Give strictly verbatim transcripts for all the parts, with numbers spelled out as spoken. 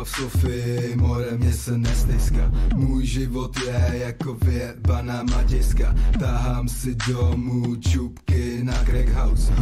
doma v Sofii, more mě se nestejska. Můj život je jako vyjebaná matějska. Tahám si domů čupky na crack house.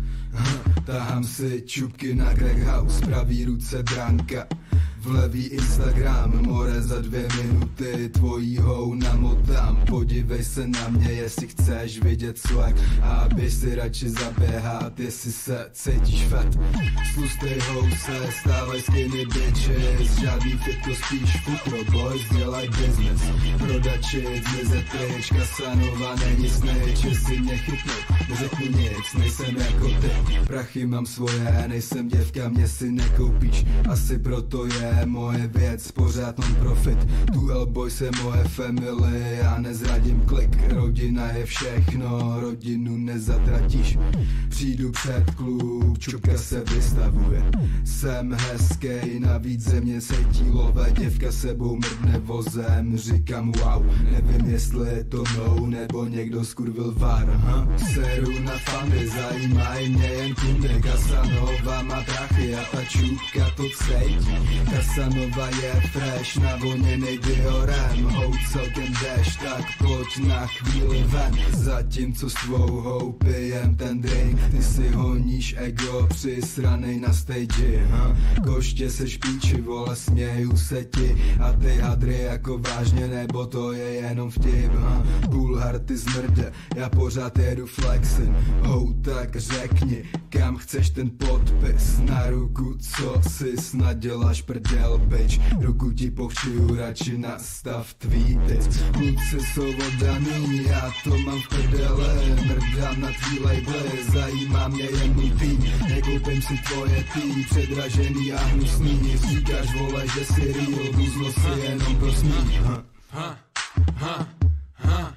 Tahám si čupky na crack house. Pravý ruce dranka, v levý Instagram, more za dvě minuty tvojího namotám. Podívej se na mě, jestli chceš vidět swag, a běž si radši zaběhat, jestli se cítíš fat. Tlustej house, stávaj skinny bitches, žádný fitko, spíš futro, boys, dělaj business. Prodači, zmizet pryč, Casanova není snitch, jestli mě chytnou, neřeknu nic, nejsem jako ty. Prachy mám svoje, nejsem děvka, mě si nekoupíš, asi proto je moje věc pořád non profit. Tu L-Boys je moje family, já nezradím klik. Rodina je všechno, rodinu nezatratíš. Přijdu před klub, čupka se vystavuje. Jsem hezkej, navíc země sejtí lové, děvka sebou mrdne vozem. Říkám wow, nevím jestli je to mnou, nebo někdo skurvil var, ha? Seru na fany, zajímají mě jen kundy. Casanova má prachy a ta čupka to cejtí. Casanova je fresh, navoněnej diorem. Hou celkem jdeš, tak pojď na chvíli ven. Zatímco s tvou hou pijem ten drink, ty si honíš ego přisranej na stage, ha? Koště se špíči, vole, směju se ti. A ty hadry jako vážně, nebo to je jenom vtip, ha? Půlhar ty zmrde, já pořád jedu flexin. Hou, tak řekni, kam chceš ten podpis na ruku, co si snad děláš prdel, bitch. Ruku ti pochčuju, radši nastav tweetic. Kluci jsou oddaný, já to mám v prdele. Mrdám na tvý labely, zajímá mě jen můj tým. Nekoupím si tvoje tý, předražený a hnusný. Říkáš, vole, že si real, buzlo si jenom pro smích. Ha, ha, ha, ha.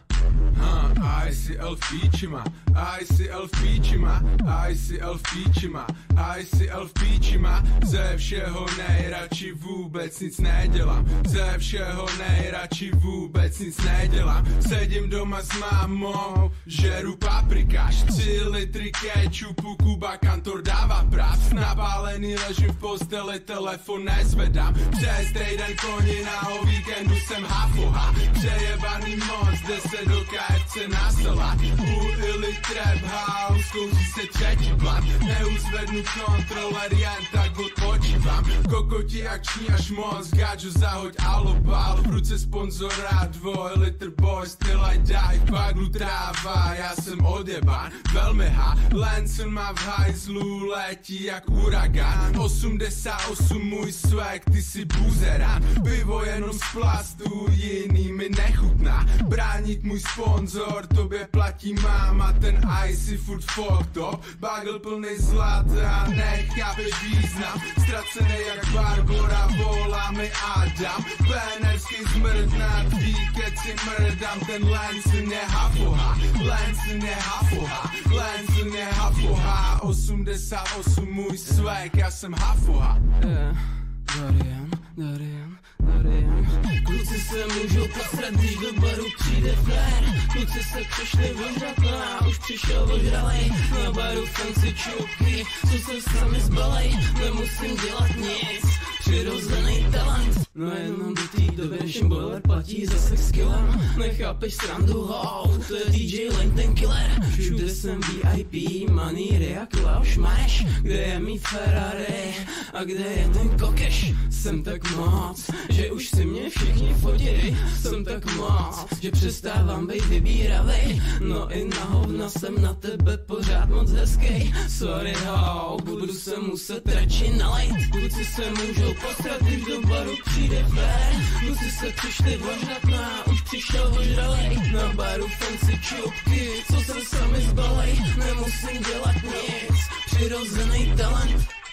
I C L v píčima, I C L v píčima, I C L v píčima, I C L v píčima. Ze všeho nejradši vůbec nic nedělám, ze všeho nejradši vůbec nic nedělám. Sedím doma s mámou, žeru paprikáš, tři litry kečupu, Kuba Kantor dává prác. Napálený ležím v posteli, telefon nezvedám. Přes týden konina, o víkendu jsem hafoha. Přejebaný moc, jde se do K F C na salát. U ili trap house, kouří se třetí plat. Neuzvednu kontroler, jen tak odpočívám. Kokoti akční až moc, gáču zahoď alobal. V ruce sponzora, dvoj litr boys, till I die. Paglu tráva, já jsem odjebán, velmi há. Lenson má v hajzlu, letí jak uragán. osmdesát osm můj swag, ty si buzerán. Pivo jenom z plastu, jiný mi nechutná. Bránit můj sponzor, tobě platí máma, ten icy furt fuck top. Bagel plný zlata, nechápeš význam. Ztracený jak Barbora, volá mi Adam. Pénerský zmrt na tvý keci mrdám. Ten Lenson je hafoha, Lenson je hafoha, Lenson je hafoha. osmdesát osm můj swag, já jsem hafoha. Yeah. Dorian, Dorian, Dorian. Kluci se můžou posrat, když do baru přijde frér. Kluci se přišli vožrat, no a už přišel ožralej. Na baru fancy čupky, co se sami zbalej. Nemusím dělat nic, přirozený talent. No jenom do té doby, než jim boiler platí za sex killem. Nechápeš srandu, ho, to je D J Lane, ten killer. Všude jsem V I P, maníry jak Leoš Mareš. Kde je mý Ferrari a kde je ten kokeš? Jsem tak moc, že už si mě všichni fotí. Jsem tak moc, že přestávám být vybíravej. No i na hovna jsem na tebe pořád moc hezkej. Sorry ho, budu se muset radši nalejt. Kluci se můžou posrat, když do baru přijde fér. Kluci se přišli vožrat, no a už přišel ožralej. Na baru fancy čupky, co se sami zbalej. Nemusím dělat nic, přirozený talent.